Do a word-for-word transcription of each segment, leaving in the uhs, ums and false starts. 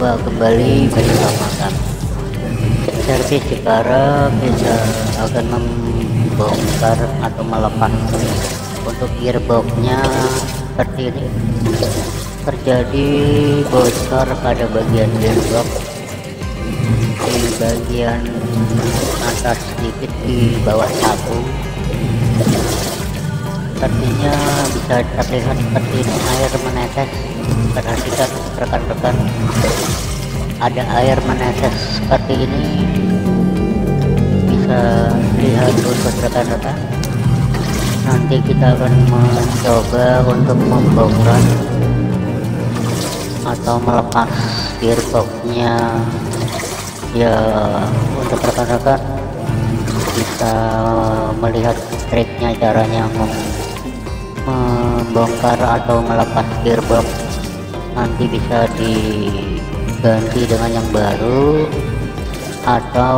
Berjumpa kembali bersama kami Servis Jepara. Kita akan membongkar atau melepas untuk gearboxnya. Seperti ini terjadi bocor pada bagian gearbox di bagian atas sedikit di bawah tabung. Sepertinya bisa terlihat seperti ini, air menetes. Perhatikan rekan-rekan, ada air menetes seperti ini, bisa lihat untuk rekan-rekan. Nanti kita akan mencoba untuk membongkar atau melepas gearboxnya ya. Untuk rekan-rekan bisa melihat triknya, caranya membongkar atau melepas gearbox. Nanti bisa diganti dengan yang baru atau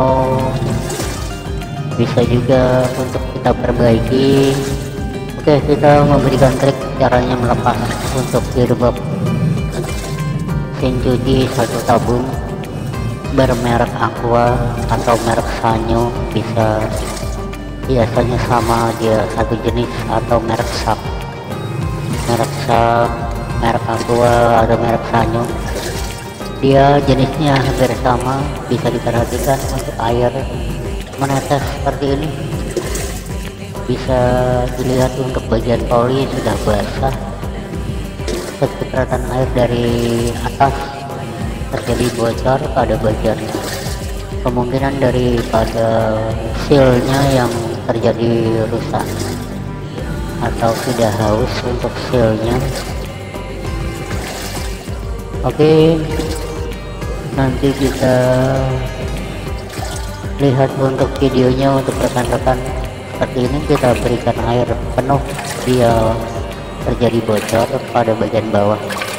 bisa juga untuk kita perbaiki. Oke, kita memberikan trik caranya melepas untuk gearbox mesin cuci satu tabung bermerek Aqua atau merek Sanyo, bisa biasanya sama, dia satu jenis, atau merek Sap, merek Sap, merek Aqua atau merek Sanyo, dia jenisnya hampir sama. Bisa diperhatikan untuk air menetes seperti ini, bisa dilihat untuk bagian oli sudah basah. Cipratan air dari atas terjadi bocor pada bagian, kemungkinan daripada sealnya yang terjadi rusak atau sudah haus untuk sealnya. Oke, nanti kita lihat untuk videonya. Untuk rekan-rekan seperti ini, kita berikan air penuh, dia terjadi bocor pada bagian bawah.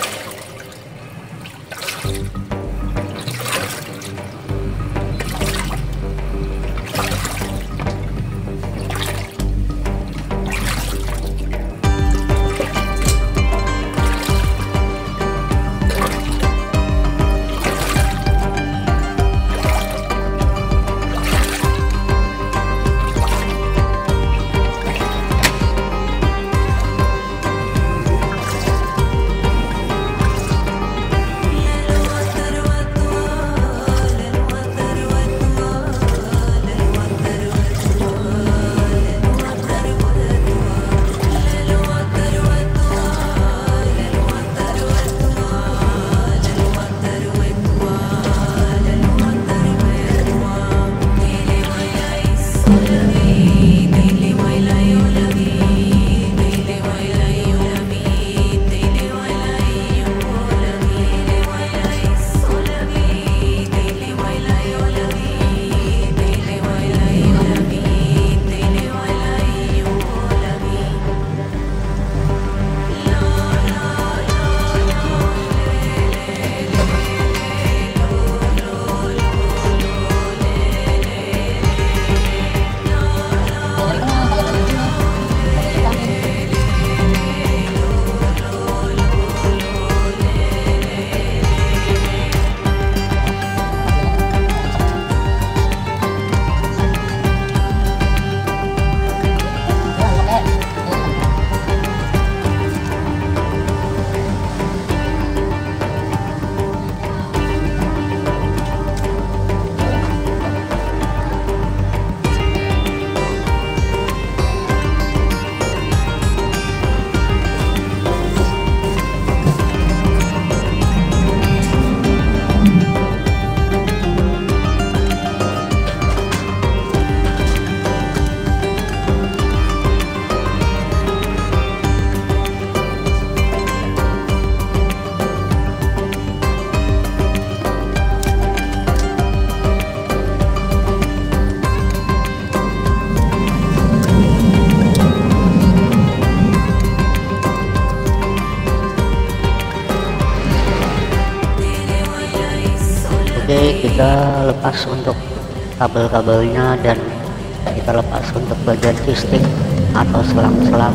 Oke, kita lepas untuk kabel-kabelnya dan kita lepas untuk bagian fisting atau selang-selang,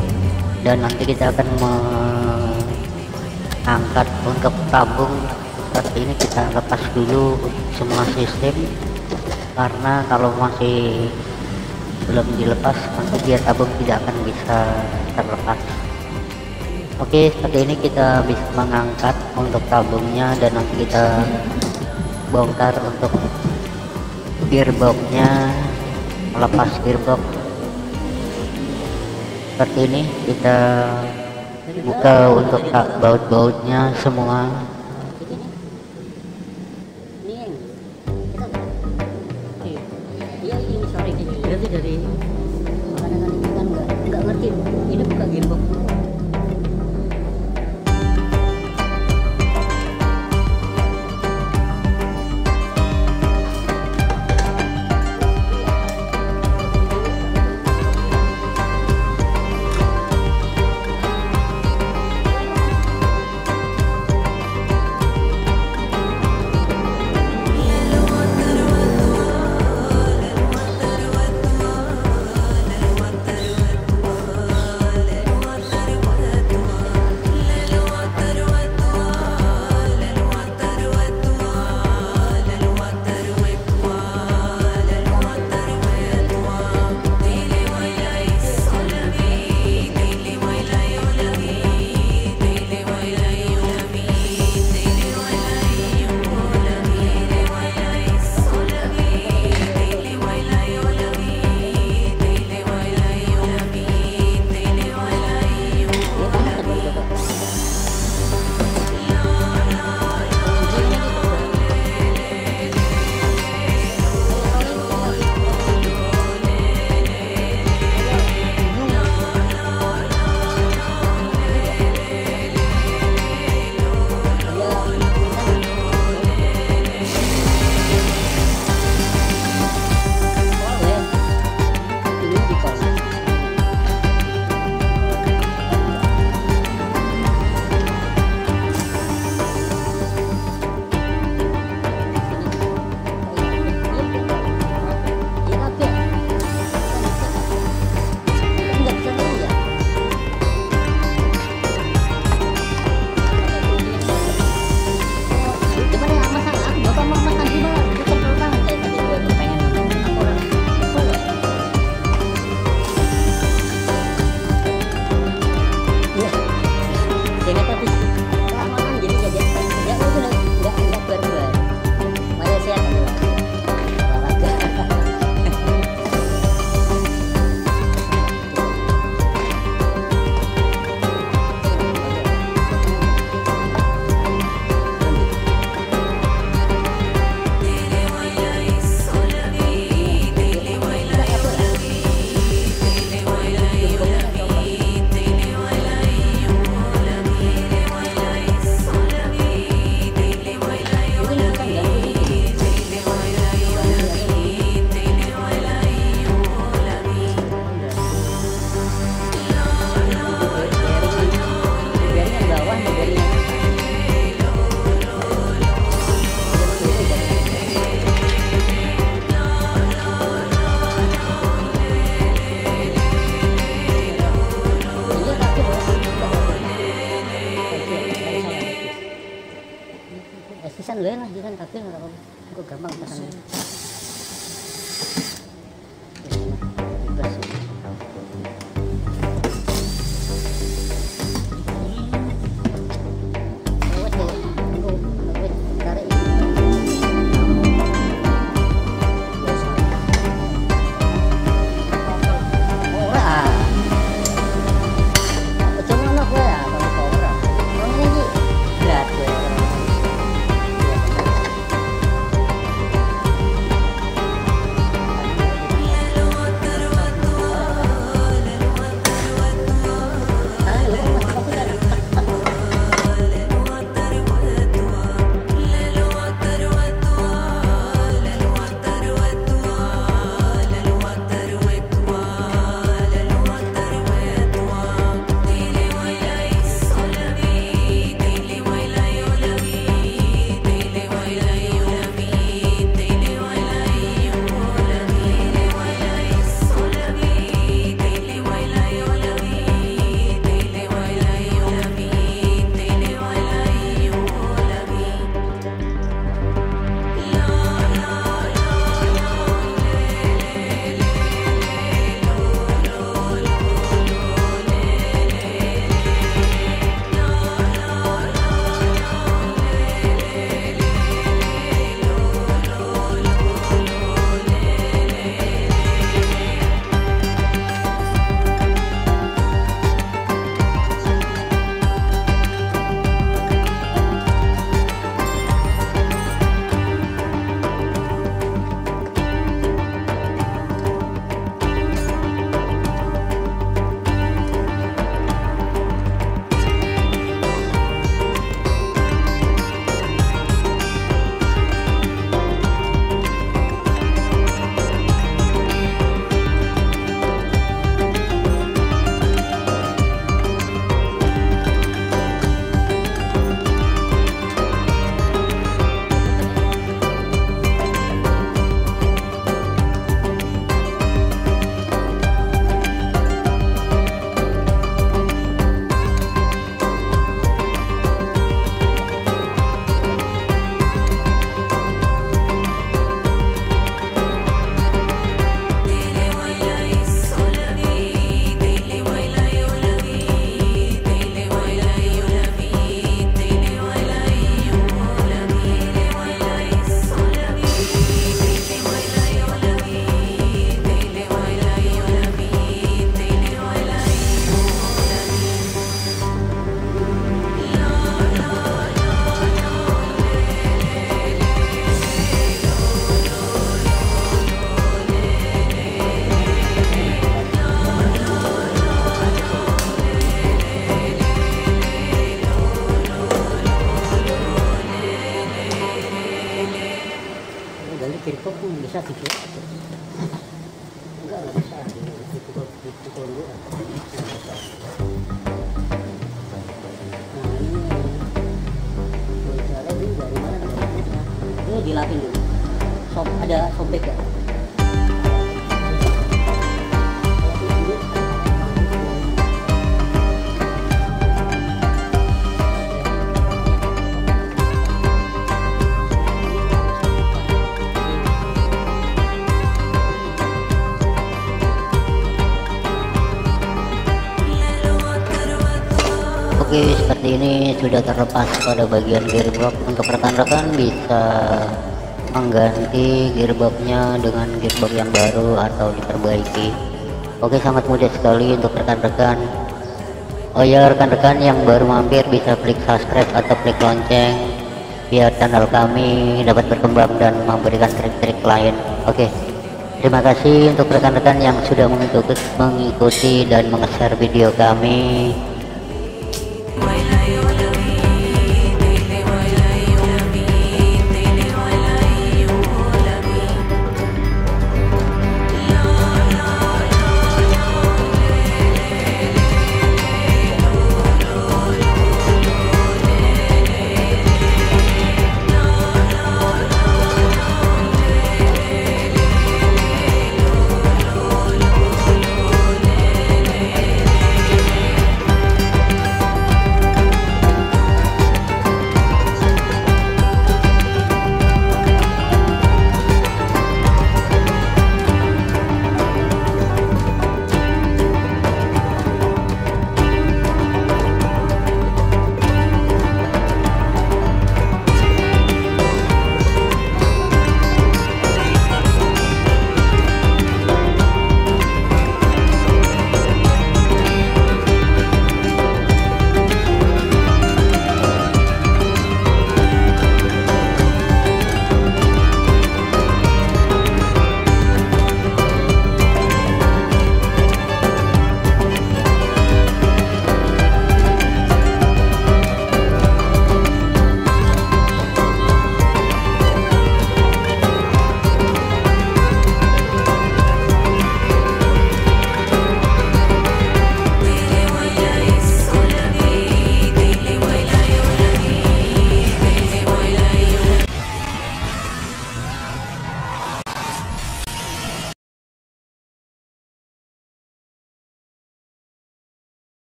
dan nanti kita akan mengangkat untuk tabung seperti ini kita lepas dulu semua sistem, karena kalau masih belum dilepas nanti dia tabung tidak akan bisa terlepas. Oke, seperti ini kita bisa mengangkat untuk tabungnya, dan nanti kita bongkar untuk gearboxnya, melepas gearbox. Seperti ini kita buka untuk baut-bautnya semua. Berarti dari kadang-kadang kita nggak nggak ngerti ini buka gearbox. Pisan lho lah, pisan kabeh ora apa-apa. Kok gampang pesan. gali gearbox pun bisa dikira enggak enggak bisa dipukul dipukul dulu. Nah ini bocornya ini dari mana ini dilapin dulu. Sob ada sobek ya. Oke, seperti ini sudah terlepas pada bagian gearbox. Untuk rekan-rekan bisa mengganti gearboxnya dengan gearbox yang baru atau diperbaiki. Oke, sangat mudah sekali untuk rekan-rekan. Oh ya, rekan-rekan yang baru mampir bisa klik subscribe atau klik lonceng biar channel kami dapat berkembang dan memberikan trik-trik lain. Oke, terima kasih untuk rekan-rekan yang sudah mengikuti, mengikuti dan meng-share video kami.